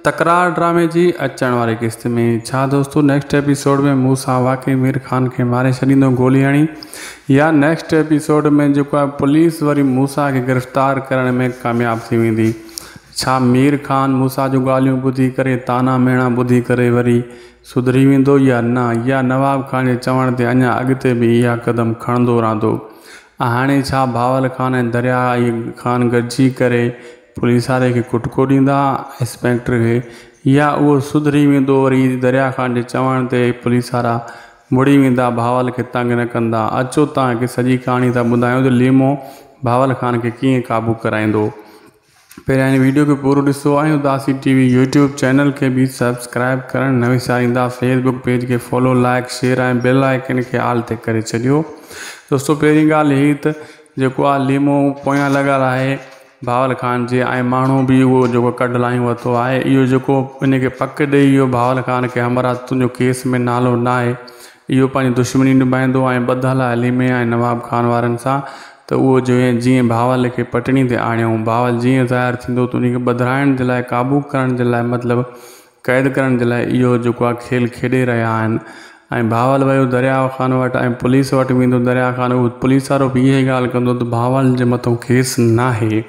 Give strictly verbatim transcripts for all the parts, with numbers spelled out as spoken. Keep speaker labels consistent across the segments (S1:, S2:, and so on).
S1: तकरार ड्रामे जी अचण वारी किस्त में छा दोस्तों नेक्स्ट एपिसोड में मूसा वाकई मीर खान के मारे छॾींदो गोली हणी, या नेक्स्ट एपिसोड में जो आहे पुलिस वरी मूसा के गिरफ़्तार करण में कामयाब थी वेंदी। छा मीर खान मूसा जो ॻाल्हियूं ॿुधी करे ताना मेणा ॿुधी करे वरी सुधरी वेंदो या न, या नवाब खान जे चवण ते अञा अॻिते बि इहा कदम खणंदो रहंदो। हाणे छा भावल खान ऐं दरिया खान गॾिजी करे पुलिस वारे खे कुटको ॾींदा इंस्पेक्टर खे, या उहो सुधरी वेंदो वरी दरिया खान जे चवण ते पुलिस वारा मुड़ी वेंदा, भावल खे तंग न कंदा। अचो तव्हांखे सॼी कहाणी था ॿुधायूं त लीमो भावल खान खे कीअं क़ाबू कराईंदो। पहिरियां हिन वीडियो खे पूरो ॾिसो ऐं उदासी टीवी यूट्यूब चैनल खे बि सब्सक्राइब करणु न विसारींदा। फेसबुक पेज खे फॉलो लाइक शेयर ऐं बेल आइकन खे ऑल ते करे छॾियो। दोस्तों पहिरीं ॻाल्हि हीअ त जेको आहे लीमो पोयां लॻल आहे भावल खान जे, ऐं माण्हू बि उहो जेको कढलायूं वरितो आहे, इहो जेको इनखे पक ॾेई इहो भावल खान खे हमरा तुंहिंजो केस में नालो न आहे, इहो पंहिंजी दुश्मनी निभाईंदो ऐं ॿधल आहे लीमे ऐं नवाब खान वारनि सां। त उहो जो जीअं भावल खे पटणी ते आणियऊं, भावल जीअं ज़ाहिर थींदो त उनखे ॿधाइण जे लाइ क़ाबू करण जे लाइ मतिलबु क़ैद करण जे लाइ इहो जेको आहे खेल खेॾे रहिया आहिनि। ऐं भावल वियो दरिया खान वटि ऐं पुलिस वटि वेंदो दरिया खान, उहो पुलिस वारो बि इहा ॻाल्हि कंदो त भावल जे मथां केस न आहे।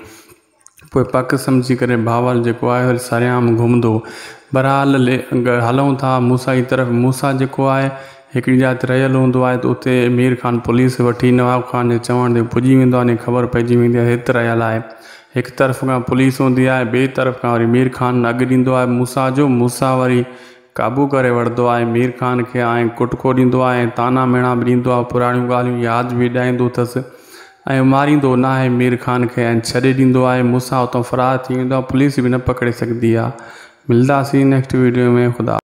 S1: पोइ पक सम्झी करे भावल जेको आहे वरी सरेआम घुमंदो। बहरहाल हलूं था मूसा जी तरफ़। मूसा जेको आहे हिकिड़ी जात रहियल हूंदो आहे त उते मीर खान पुलिस वठी नवाब खान जे चवण ते पुॼी वेंदो आहे, अने ख़बर पइजी वेंदी आहे हिते रहियल आहे। हिकु तरफ़ खां पुलिस हूंदी आहे, ॿिए तरफ़ खां वरी मीर खान अॻु ॾींदो आहे मूसा जो। मूसा वरी क़ाबू करे वठंदो आहे मीर खान खे ऐं कुटको ॾींदो आहे, ताना मेणा बि ॾींदो आहे, पुराणियूं ॻाल्हियूं यादि बि ॾियाईंदो अथसि ऐं मारींदो न आहे मीर खान खे ऐं छॾे ॾींदो आहे। मूसा उतां फ़रार थी वेंदो आहे, पुलिस बि न पकिड़े सघंदी आहे। मिलंदासीं नेक्स्ट वीडियो में। ख़ुदा।